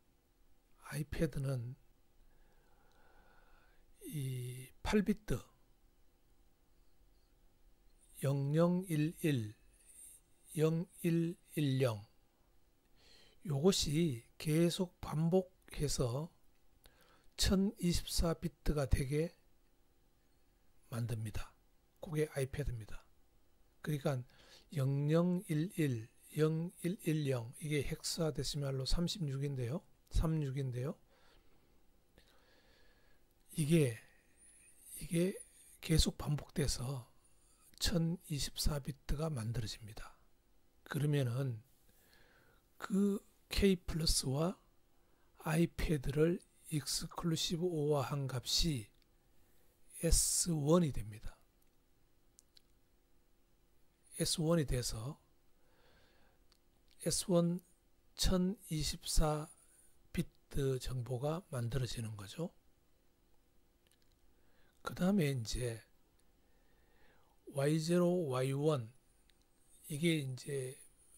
이 8비트 0011 0110 요것이 계속 반복해서 1024비트가 되게 만듭니다. 그게 아이패드입니다. 그러니까 0011 0110 이게 헥사데시말로 36인데요. 이게 계속 반복돼서 1024비트가 만들어집니다. 그러면은 그 K 플러스와 아이패드를 익스클루시브 오버한 값이 S1이 됩니다. S1이 돼서 S1 1024비트 정보가 만들어지는 거죠. 그 다음에 이제 Y0, Y1 이게 이제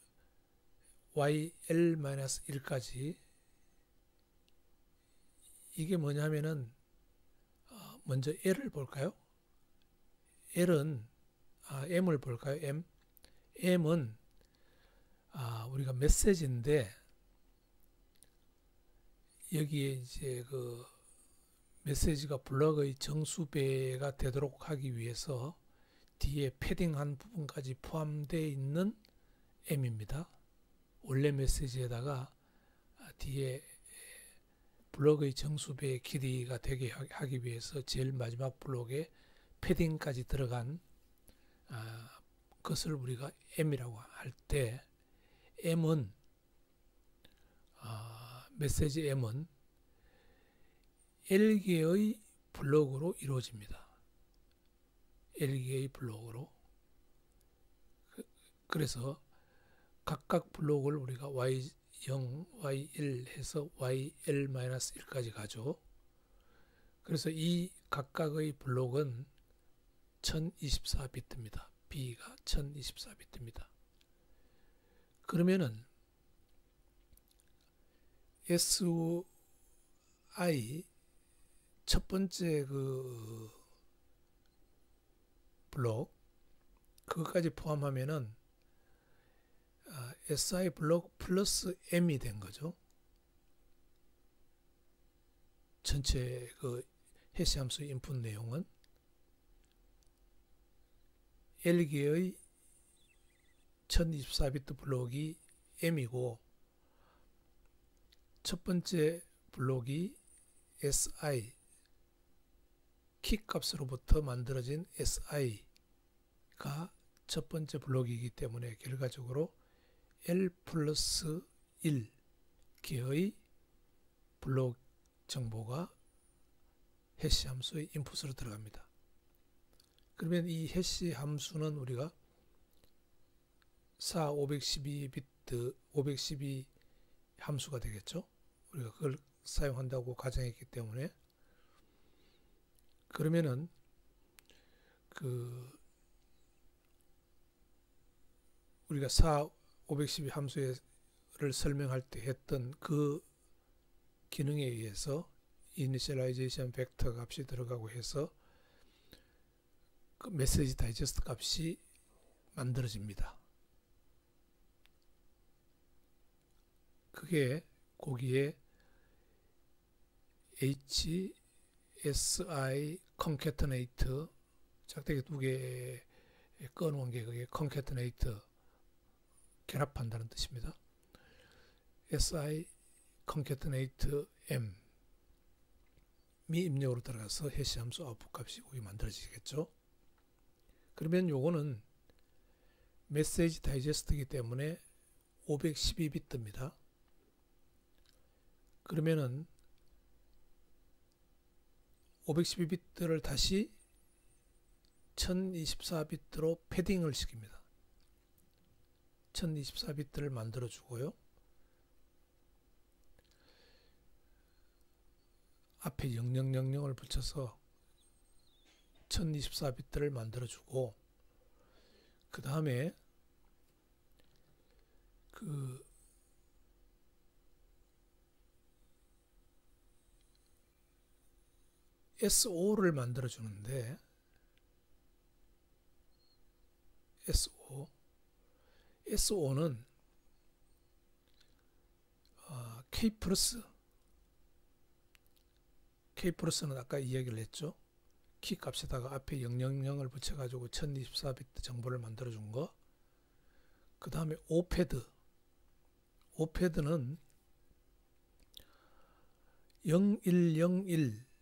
YL-1까지 이게 뭐냐면은 먼저 L을 볼까요? L은 M을 볼까요? M은 우리가 메시지인데 여기에 이제 그 메시지가 블럭의 정수배가 되도록 하기 위해서 뒤에 패딩한 부분까지 포함되어 있는 M입니다. 원래 메시지에다가 뒤에 블럭의 정수배의 길이가 되게 하기 위해서 제일 마지막 블록에 패딩까지 들어간 것을 우리가 M이라고 할 때 M은 메시지 M은 L개의 블록으로 이루어집니다. L개의 블록으로. 그래서 각각 블록을 우리가 Y0, 0, y1 해서 yl-1까지 가죠. 그래서 이 각각의 블록은 1024비트입니다. B가 1024비트입니다. 그러면은 SI 첫 번째 그 블록 그것까지 포함하면은 SI 블록 플러스 M이 된 거죠. 전체 그 해시 함수 인풋 내용은 L기의 1024비트 블록이 M이고 첫 번째 블록이 SI 키 값으로부터 만들어진 SI가 첫 번째 블록이기 때문에 결과적으로 L 플러스 1개의 블록 정보가 해시 함수의 인풋으로 들어갑니다. 그러면 이 해시 함수는 우리가 512비트 512 함수가 되겠죠. 우리가 그걸 사용한다고 가정했기 때문에 그러면은 우리가 512 함수를 설명할 때 했던 그 기능에 의해서 이니셜라이제이션 벡터 값이 들어가고 해서 그 메시지 다이제스트 값이 만들어집니다. 그게 거기에 HSI concatenate 짝대기 두 개 꺼놓은 게 그게 concatenate 결합한다는 뜻입니다. SI concatenate M이 입력으로 들어가서 해시 함수 아웃풋 값이 거기 만들어지겠죠. 그러면 요거는 메시지 다이제스트이기 때문에 512비트입니다. 그러면은 512비트를 다시 1024비트로 패딩을 시킵니다. 1024비트를 만들어 주고요. 앞에 0000을 붙여서 1024비트를 만들어 주고 그 다음에 그 SO를 만들어 주는데 SO는 K 플러스는 아까 이야기를 했죠. 키 값에다가 앞에 000을 붙여가지고 1024비트 정보를 만들어 준 거. 그 다음에 오패드는 0101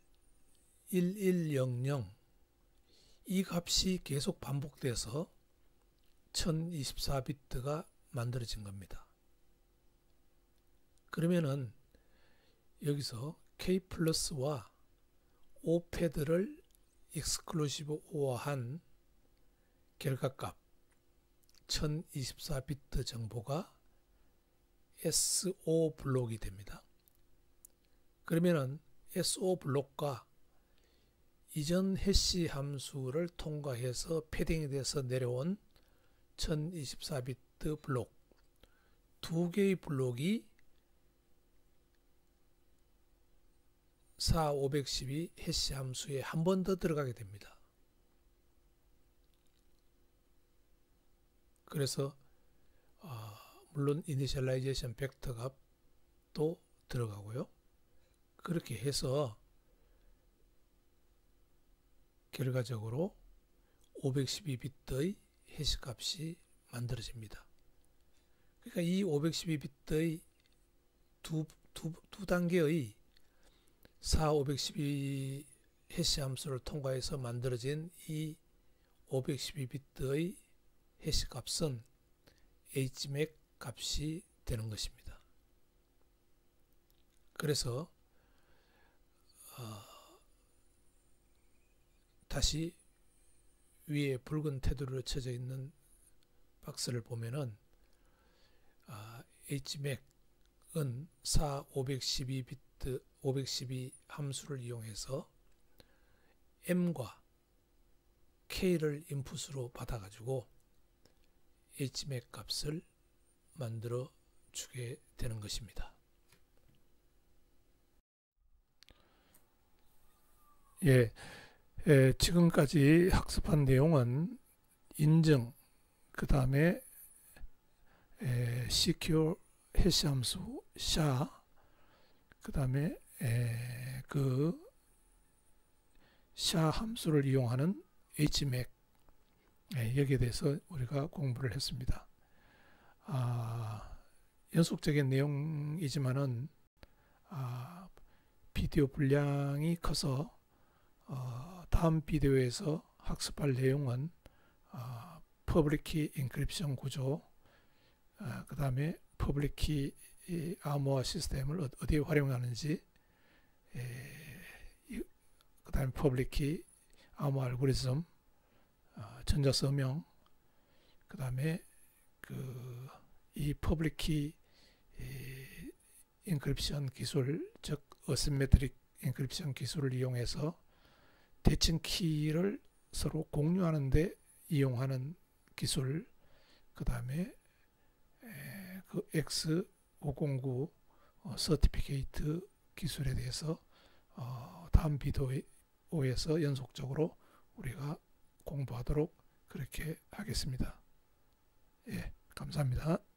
1100 이 값이 계속 반복돼서 1024비트가 만들어진 겁니다. 그러면은 여기서 K 플러스와 오패드를 익스클루시브 오어한 결과값 1024비트 정보가 SO 블록이 됩니다. 그러면은 SO 블록과 이전 해시 함수를 통과해서 패딩이 돼서 내려온 1024비트 블록 두 개의 블록이 512 해시 함수에 한 번 더 들어가게 됩니다. 그래서 물론 이니셜라이제이션 벡터 값도 들어가고요. 그렇게 해서 결과적으로 512비트의 해시 값이 만들어집니다. 그러니까 이 512비트의 두 단계의 512 해시 함수를 통과해서 만들어진 이 512비트의 해시 값은 HMAC 값이 되는 것입니다. 그래서 다시 위에 붉은 테두리로 쳐져 있는 박스를 보면은 HMAC 사 512비트 512 함수를 이용해서 M과 K를 인풋으로 받아가지고 HMAC 값을 만들어 주게 되는 것입니다. 지금까지 학습한 내용은 인증, 그 다음에 secure 해시 함수 SHA, 그 다음에 그 SHA 함수를 이용하는 HMAC, 여기에 대해서 우리가 공부를 했습니다. 연속적인 내용이지만은 비디오 분량이 커서 다음 비디오에서 학습할 내용은 퍼블릭 키 인크립션 구조, 그 다음에 퍼블릭 키 암호화 시스템을 어디에 활용하는지, 그 다음에 퍼블릭 키 암호화 알고리즘, 전자서명, 그 다음에 이 퍼블릭 키 인크립션 기술, 즉 어시메트릭 인크립션 기술을 이용해서 대칭 키를 서로 공유하는 데 이용하는 기술, 그 다음에 그 X509 서티피케이트 기술에 대해서 다음 비디오에서 연속적으로 우리가 공부하도록 그렇게 하겠습니다. 감사합니다.